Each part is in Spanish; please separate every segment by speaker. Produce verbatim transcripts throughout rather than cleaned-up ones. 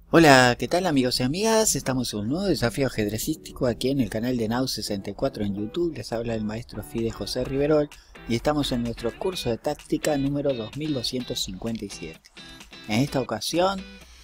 Speaker 1: Hola, ¿qué tal amigos y amigas? Estamos en un nuevo desafío ajedrecístico aquí en el canal de Nau sesenta y cuatro en YouTube. Les habla el maestro Fide José Riverol y estamos en nuestro curso de táctica número dos mil doscientos cincuenta y siete. En esta ocasión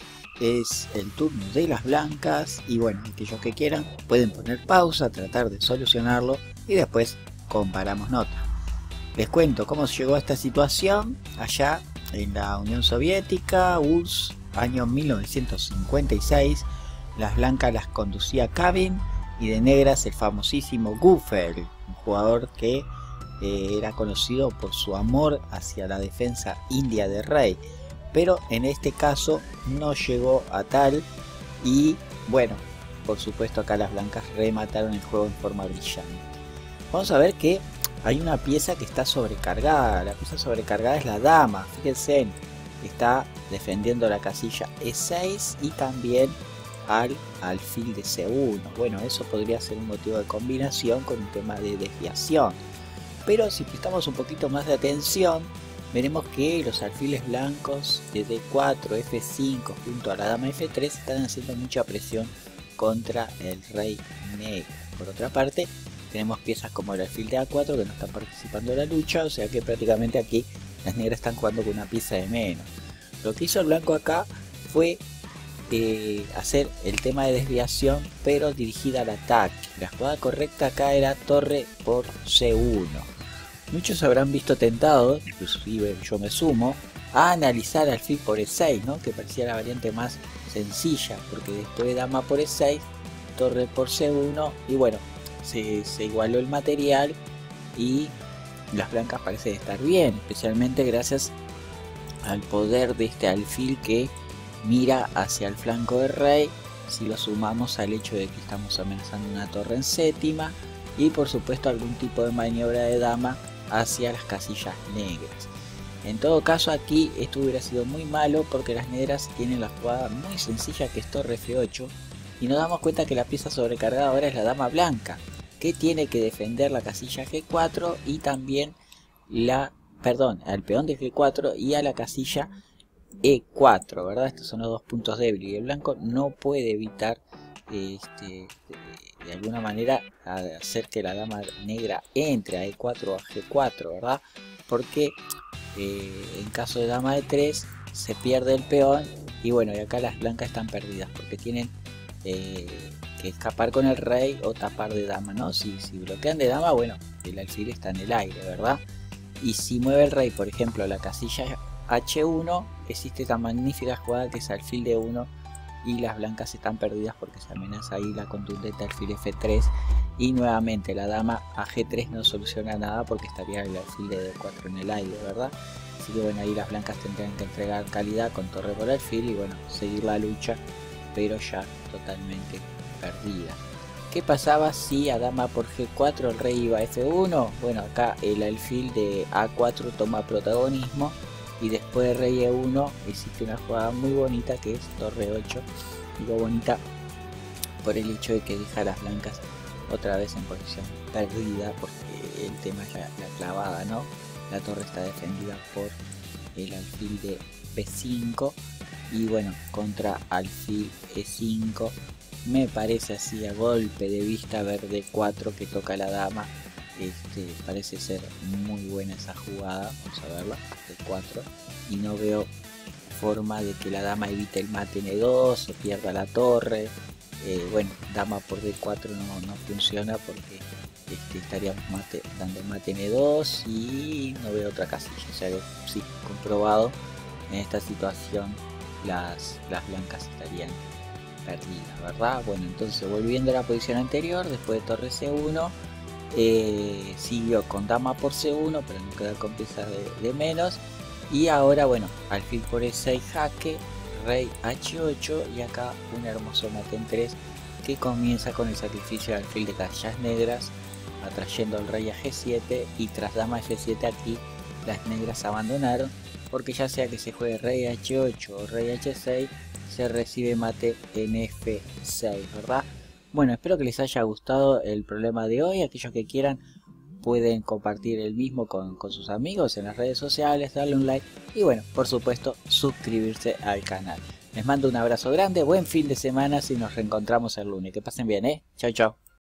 Speaker 1: es el turno de las blancas y bueno, aquellos que quieran pueden poner pausa, tratar de solucionarlo y después comparamos notas. Les cuento cómo se llegó a esta situación allá en la Unión Soviética, U R S S, año mil novecientos cincuenta y seis. Las blancas las conducía Kavin y de negras el famosísimo Gufer, un jugador que eh, era conocido por su amor hacia la defensa india de rey, pero en este caso no llegó a tal y bueno, por supuesto acá las blancas remataron el juego en forma brillante. Vamos a ver que hay una pieza que está sobrecargada. La pieza sobrecargada es la dama. Fíjense, está defendiendo la casilla E seis y también al alfil de C uno. Bueno, eso podría ser un motivo de combinación con un tema de desviación. Pero si prestamos un poquito más de atención, veremos que los alfiles blancos de D cuatro, F cinco junto a la dama F tres están haciendo mucha presión contra el rey negro. Por otra parte, tenemos piezas como el alfil de A cuatro que no están participando en la lucha, o sea que prácticamente aquí las negras están jugando con una pieza de menos. Lo que hizo el blanco acá fue eh, hacer el tema de desviación, pero dirigida al ataque. La jugada correcta acá era torre por C uno. Muchos habrán visto tentados, inclusive yo me sumo, a analizar alfil por E seis, ¿no? Que parecía la variante más sencilla, porque después de dama por E seis, torre por C uno y bueno, Se, se igualó el material y las blancas parecen estar bien, especialmente gracias al poder de este alfil que mira hacia el flanco del rey, si lo sumamos al hecho de que estamos amenazando una torre en séptima y por supuesto algún tipo de maniobra de dama hacia las casillas negras. En todo caso aquí esto hubiera sido muy malo porque las negras tienen la jugada muy sencilla que es torre F ocho y nos damos cuenta que la pieza sobrecargada ahora es la dama blanca, que tiene que defender la casilla G cuatro y también la, perdón, al peón de G cuatro y a la casilla E cuatro, ¿verdad? Estos son los dos puntos débiles y el blanco no puede evitar este, de, de alguna manera hacer que la dama negra entre a E cuatro o a G cuatro, ¿verdad? Porque eh, en caso de dama E tres se pierde el peón y bueno, y acá las blancas están perdidas porque tienen eh, que escapar con el rey o tapar de dama, ¿no? Si, si bloquean de dama, bueno, el alfil está en el aire, ¿verdad? Y si mueve el rey, por ejemplo, la casilla H uno, existe esta magnífica jugada que es alfil D uno y las blancas están perdidas porque se amenaza ahí la contundente alfil F tres y nuevamente la dama a G tres no soluciona nada porque estaría el alfil de D cuatro en el aire, ¿verdad? Así que bueno, ahí las blancas tendrían que entregar calidad con torre por alfil y bueno, seguir la lucha, pero ya totalmente perdida. ¿Qué pasaba si a dama por G cuatro el rey iba a F uno? Bueno, acá el alfil de A cuatro toma protagonismo y después de rey E uno existe una jugada muy bonita que es torre ocho. Digo bonita por el hecho de que deja a las blancas otra vez en posición perdida porque el tema es la, la clavada, ¿no? La torre está defendida por el alfil de B cinco y bueno, contra alfil E cinco. Me parece así a golpe de vista ver D cuatro que toca la dama. Este, parece ser muy buena esa jugada. Vamos a verla. D cuatro. Y no veo forma de que la dama evite el mate en E dos o pierda la torre. Eh, bueno, dama por D cuatro no, no funciona porque este, estaríamos mate, dando mate en E dos y no veo otra casilla. O sea que sí, comprobado, en esta situación las, las blancas estarían perdida, ¿verdad? Bueno, entonces volviendo a la posición anterior, después de torre C uno, eh, siguió con dama por C uno, pero no queda con piezas de, de menos, y ahora, bueno, alfil por E seis jaque, rey H ocho, y acá un hermoso mate en tres, que comienza con el sacrificio del alfil de casillas negras, atrayendo al rey a G siete, y tras dama F siete aquí, las negras abandonaron, porque ya sea que se juegue rey H ocho o rey H seis, se recibe mate en F seis, ¿verdad? Bueno, espero que les haya gustado el problema de hoy. Aquellos que quieran pueden compartir el mismo con, con sus amigos en las redes sociales, darle un like y bueno, por supuesto, suscribirse al canal. Les mando un abrazo grande, buen fin de semana si nos reencontramos el lunes. Que pasen bien, ¿eh? Chau, chau.